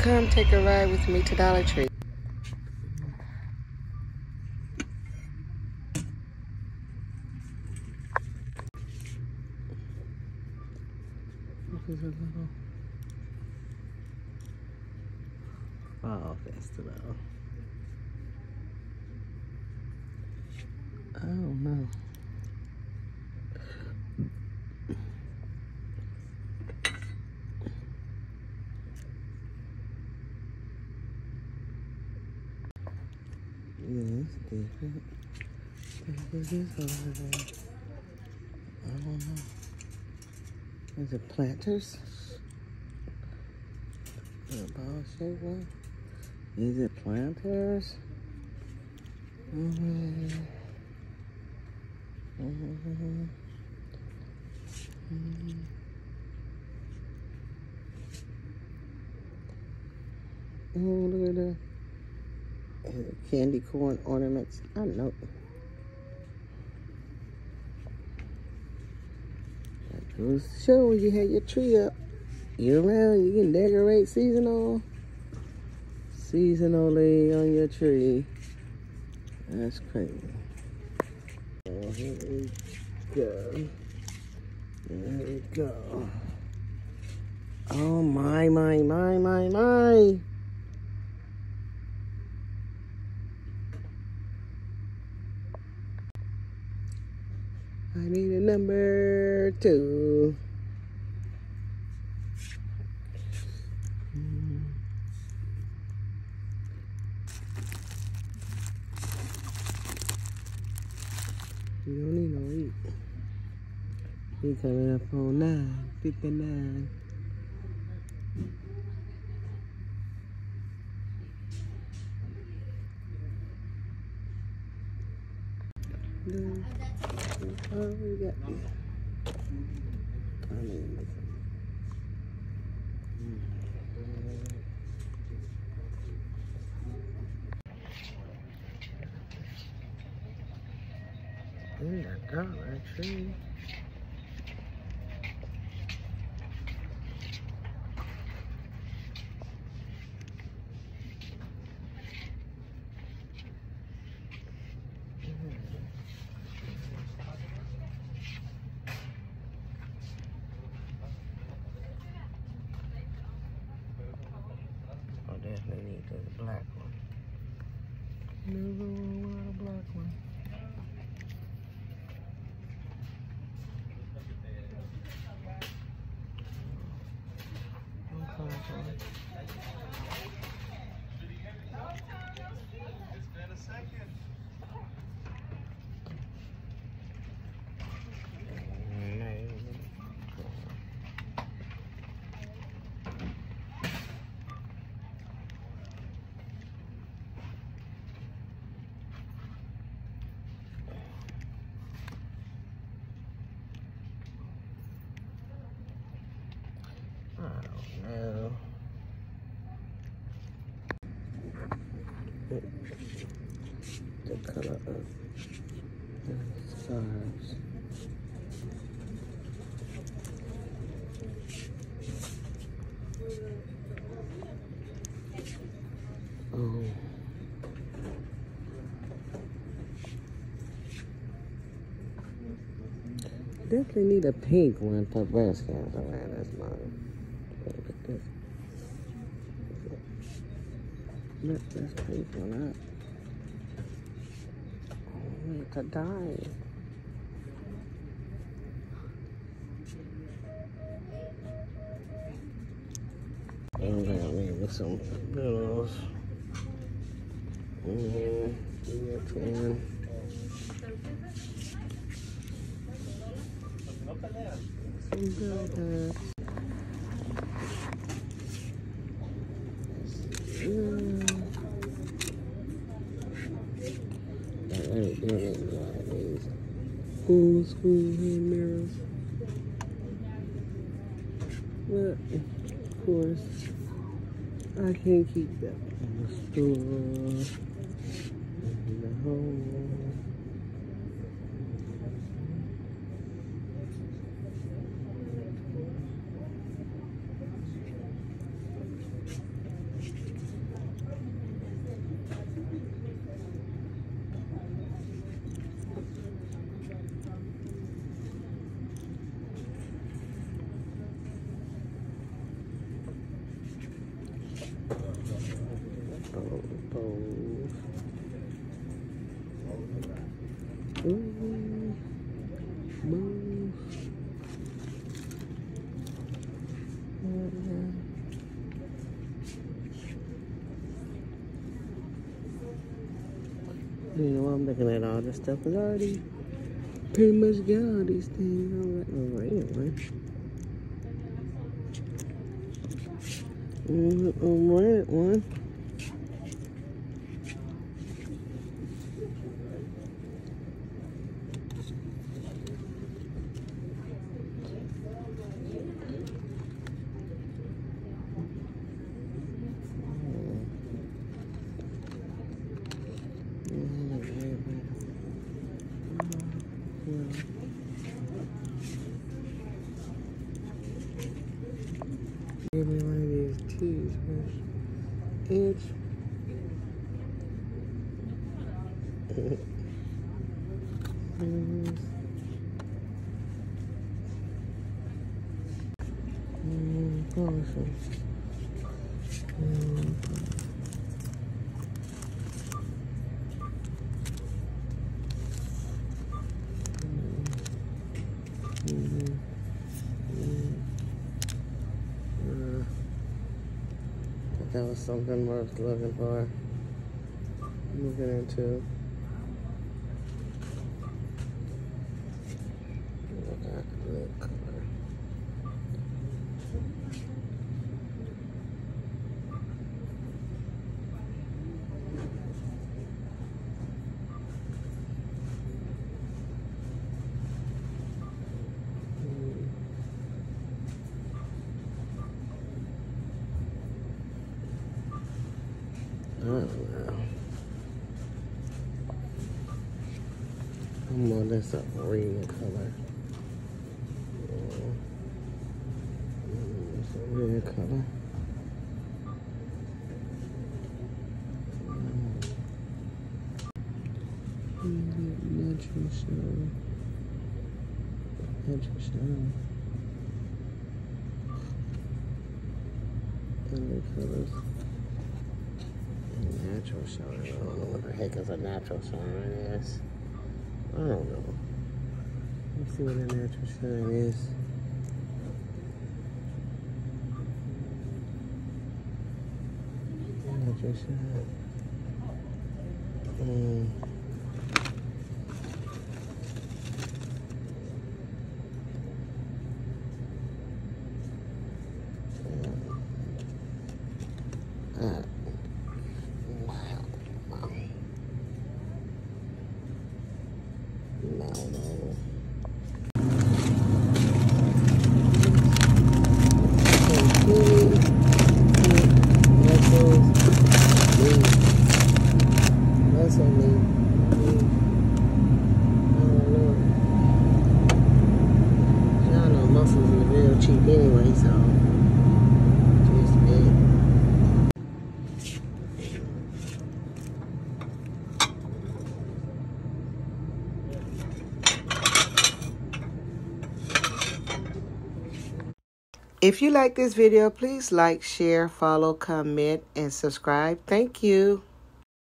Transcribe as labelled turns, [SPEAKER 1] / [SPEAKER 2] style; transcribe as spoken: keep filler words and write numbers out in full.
[SPEAKER 1] Come take a ride with me to Dollar Tree. This is a little fall festival. I don't know. Yeah, it's different. This is over there. I don't know. Is it planters? A ball shaped one? Is it planters? Mm-hmm. Mm-hmm. Mm-hmm. Oh, look at that. Candy corn ornaments. I know. That goes to show when you had your tree up. Year round, you can decorate seasonal. Seasonally on your tree. That's crazy. Oh, here we go. There we go. Oh my, my, my, my, my. I need a number two. Mm. You don't need no eight. We coming up on nine, fifty-nine. Oh, we got this. I mean, this. In the Dollar Tree. I definitely need the black one. Never want a black one. I don't know. The color of the stars. Oh. Definitely need a pink one for breast cancer. Man, that's mine. Look at this. Let this pink one up. Oh, it's a dye. I'm gonna make some pillows. Mm-hmm. Yeah, twin. Some good. Mm. I ain't doing it like these old school hand mirrors. But of course, I can't keep that in the store. In the home. Bows, bows. Ooh, bows. Yeah. You know, I'm looking at all this stuff. I already pretty much got all these things. I'm like, oh, wait a minute. Mm-hmm, um, red one. Give me one of these teas, man. Edge. mm, awesome. Mm. Mm-hmm. Mm. Uh, that was something worth looking for. Looking into. Look at that color. I don't know. I'm on this a red color. It's a red color. Natural show. Natural show. Other colors. Natural shine. I don't know what the heck is a natural shine is. I don't know. Let's see what a natural shine is. Natural shine. Um, uh, No, no. That's on me. I don't know. Y'all know muffins are real cheap anyway, so just big. If you like this video, please like, share, follow, comment, and subscribe. Thank you.